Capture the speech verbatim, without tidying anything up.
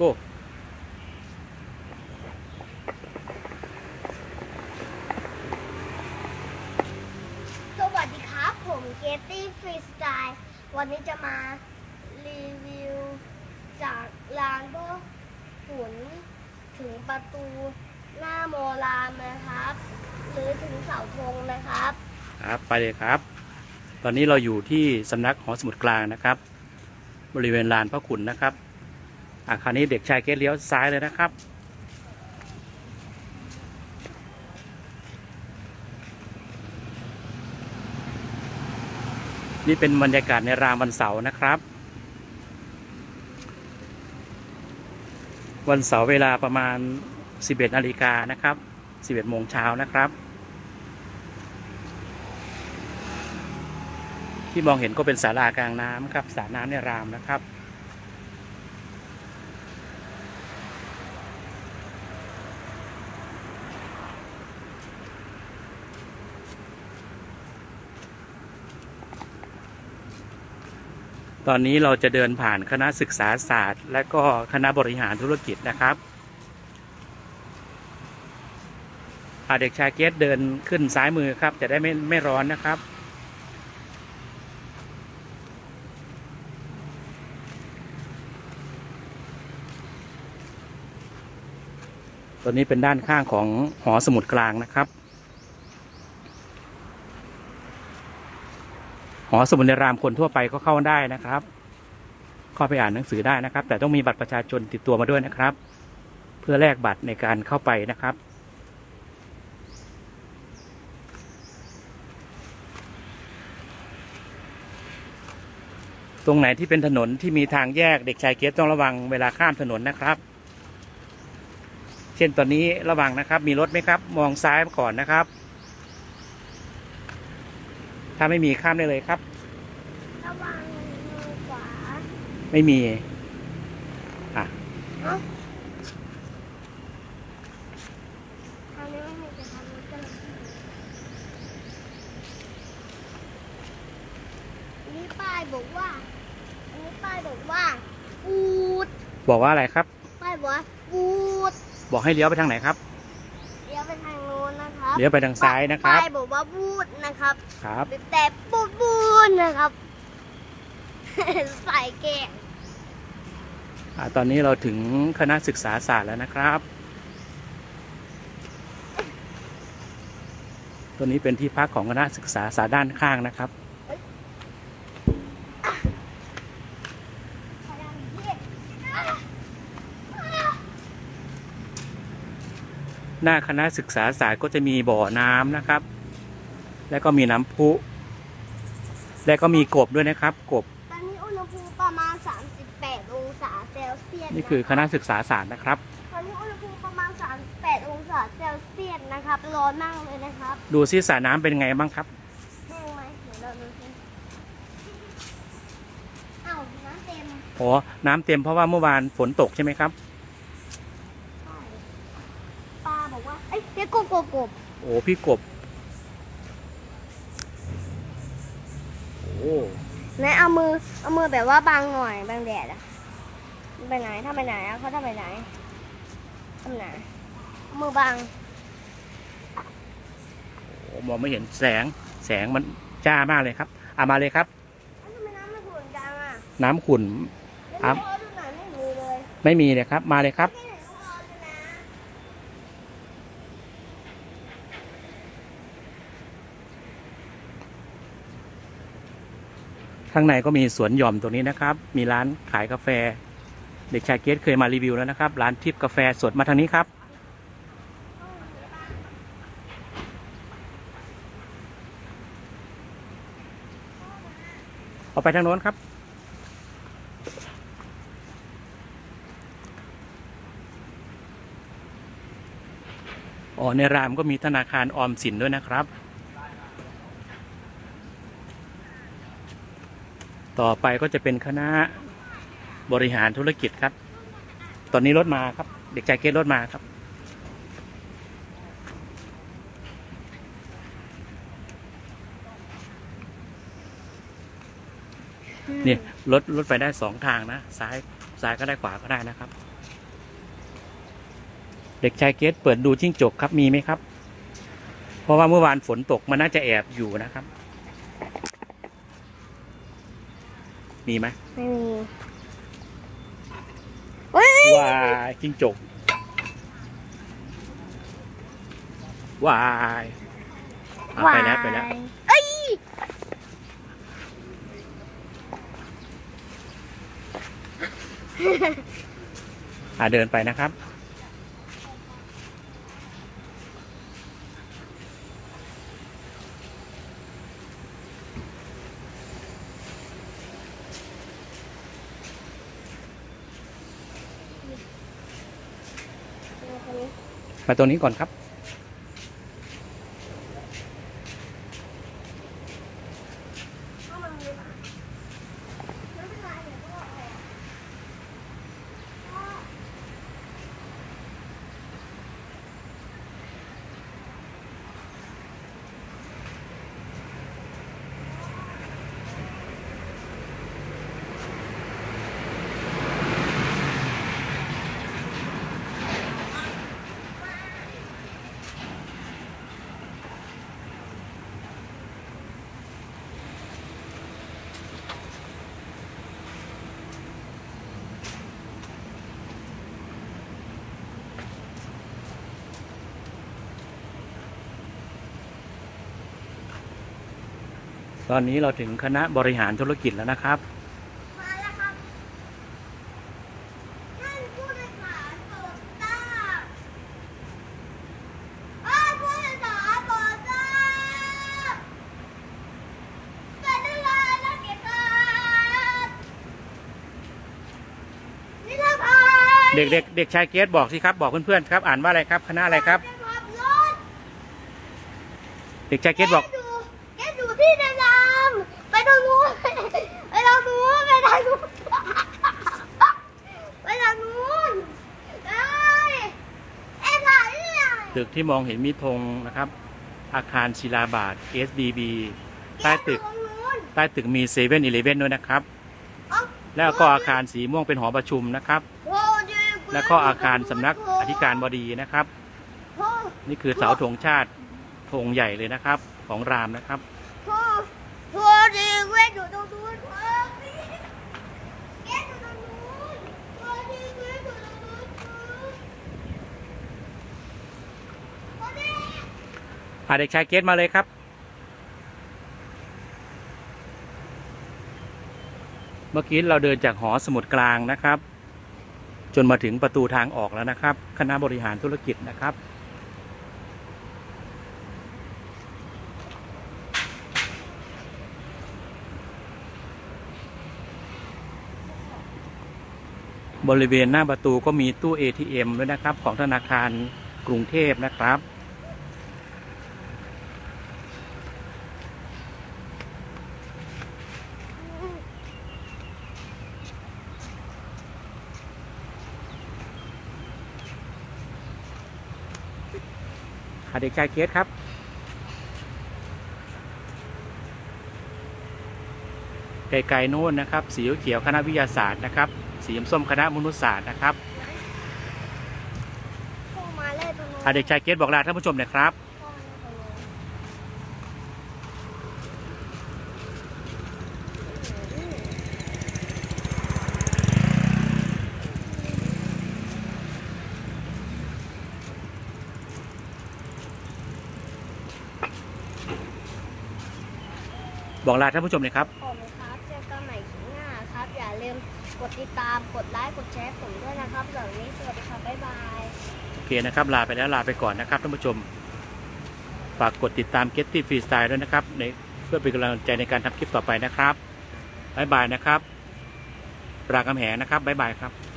go สวัสดีครับผมเกตตี้ฟรีสไตล์วันนี้จะมารีวิวจากลานพ่อขุนถึงประตูหน้าโมรามนะครับหรือถึงเสาธงนะครับครับไปเลยครับตอนนี้เราอยู่ที่สำนักหอสมุดกลางนะครับบริเวณลานพ่อขุนนะครับอาคารนี้เด็กชายเกตเลี้ยวซ้ายเลยนะครับนี่เป็นบรรยากาศในรามวันเสาร์นะครับวันเสาร์เวลาประมาณสิบเอ็ดนาฬิกานะครับสิบเอ็ดโมงเช้านะครับที่มองเห็นก็เป็นศาลากลางน้ำครับสระน้ำในรามนะครับตอนนี้เราจะเดินผ่านคณะศึกษาศาสตร์และก็คณะบริหารธุรกิจนะครับเด็กชายเกตเดินขึ้นซ้ายมือครับจะได้ไม่ไม่ร้อนนะครับตัวนี้เป็นด้านข้างของหอสมุดกลางนะครับหอสมุดในรามคนทั่วไปก็เข้าได้นะครับเข้าไปอ่านหนังสือได้นะครับแต่ต้องมีบัตรประชาชนติดตัวมาด้วยนะครับเพื่อแลกบัตรในการเข้าไปนะครับตรงไหนที่เป็นถนนที่มีทางแยกเด็กชายเกตต้องระวังเวลาข้ามถนนนะครับเช่นตอนนี้ระวังนะครับมีรถไหมครับมองซ้ายก่อนนะครับถ้าไม่มีข้ามได้เลยครับระวังมือขวาไม่มีอ่ะทางนี้ไม่มีจะทำนี้กันอันนี้ป้ายบอกว่าอันนี้ป้ายบอกว่าปูดบอกว่าอะไรครับป้ายบอกว่าปูดบอกให้เลี้ยวไปทางไหนครับเลี้ยวไปทางโน้นนะครับเลี้ยวไปทางซ้ายนะครับป้ายบอกว่าบูดนะครับครับแต่ปูดบูดนะครับใส่แก้วตอนนี้เราถึงคณะศึกษาศาสตร์แล้วนะครับตัวนี้เป็นที่พักของคณะศึกษาศาสตร์ด้านข้างนะครับหน้าคณะศึกษาศาสตร์ก็จะมีบ่อน้ำนะครับแล้วก็มีน้ำพุและก็มีกบด้วยนะครับกบตอนนี้อุณหภูมิประมาณสามสิบแปดองศาเซลเซียสนี่คือคณะศึกษาศาสตร์นะครับตอนนี้อุณหภูมิประมาณสามสิบแปดองศาเซลเซียสนะครับร้อนมากเลยนะครับดูซิสระน้ำเป็นไงบ้างครับแห้งไหมเดี๋ยวเราดูซิอ้าวน้ำเต็มอ๋อน้ำเต็มเพราะว่าเมื่อวานฝนตกใช่ไหมครับปลาบอกว่าเอ้ยเจ๊กบกบกบโอ้พี่กบโอ้ไหนเอามือเอามือแบบว่าบังหน่อยบังแดดอะไปไหนทำไปไหนอะเขาทำไปไหนทำไหนมือบังโอ้มองไม่เห็นแสงแสงมันจ้ามากเลยครับเอามาเลยครับทำไมน้ำมันขุ่นจังอะน้ำขุ่นครับไม่มีเลยไม่มีเลยครับมาเลยครับข้างในก็มีสวนหย่อมตรงนี้นะครับมีร้านขายกาแฟเด็กชายเกตเคยมารีวิวแล้วนะครับร้านทิพย์กาแฟสดมาทางนี้ครับเอาไปทางโน้นครับอ๋อในรามก็มีธนาคารออมสินด้วยนะครับต่อไปก็จะเป็นคณะบริหารธุรกิจครับตอนนี้รถมาครับเด็กชายเกตรถมาครับเนี่ยรถรถไปได้สองทางนะซ้ายซ้ายก็ได้ขวาก็ได้นะครับเด็กชายเกตเปิดดูจิ้งจกครับมีไหมครับเพราะว่าเมื่อวานฝนตกมันน่าจะแอบอยู่นะครับมีไหมไม่มีว้ายจิ้งจกว้ายไปแล้วไปแล้วอ่าเดินไปนะครับมาตรงนี้ก่อนครับตอนนี้เราถึงคณะบริหารธุรกิจแล้วนะครับมาแล้วครับท่านผู้โดยสารโปรดทราบท่านผู้โดยสารโปรดทราบเป็นเวลานักเรียนครับนิทรรศการเด็กเด็กเด็กชายเกตบอกสิครับบอกเพื่อนๆครับอ่านว่าอะไรครับคณะอะไรครับเด็กชายเกตบอกที่แนะนำไปทางนู้นไปทางนู้นไปทางนู้นไปทางนู้นเอ้ยเอ็งถ่ายเนี่ยตึกที่มองเห็นมีธงนะครับอาคารศิลาบาท เอส ดี บี ใต้ตึกใต้ตึกมีเซเว่นอีเลฟเว่นด้วยนะครับแล้วก็อาคารสีม่วงเป็นหอประชุมนะครับแล้วก็อาคารสำนักอธิการบดีนะครับนี่คือเสาธงชาติธงใหญ่เลยนะครับของรามนะครับพ่อพ่อดีเว้ยอยู่ตรงนู้นพ่อแกอยู่ตรงนู้นพ่อดีเว้ยอยู่ตรงนู้นพ่อดีอ่าเด็กชายเกตมาเลยครับเมื่อกี้เราเดินจากหอสมุดกลางนะครับจนมาถึงประตูทางออกแล้วนะครับคณะบริหารธุรกิจนะครับบริเวณหน้าประตูก็มีตู้ เอ ที เอ็ม ด้วยนะครับของธนาคารกรุงเทพนะครับเด็กชายเกตครับไกลๆโน้นนะครับสีเขียวคณะวิทยาศาสตร์นะครับสีส้มคณะมนุษยศาสตร์นะครับเด็กชายเกตบอกลาท่านผู้ชมหน่อยครับบอกลาท่านผู้ชมเลยครับผมครับเจอกันใหม่ครั้งหน้าครับอย่าลืมกดติดตามกดไลค์กดแชร์ผมด้วยนะครับสำหรับวันนี้สวัสดีครับบ๊ายบายโอเคนะครับลาไปแล้วลาไปก่อนนะครับท่านผู้ชมฝากกดติดตาม Getty Freestyle ด้วยนะครับในเพื่อเป็นกำลังใจในการทำคลิปต่อไปนะครับบ๊ายบายนะครับรามคำแหงนะครับบ๊ายบายครับ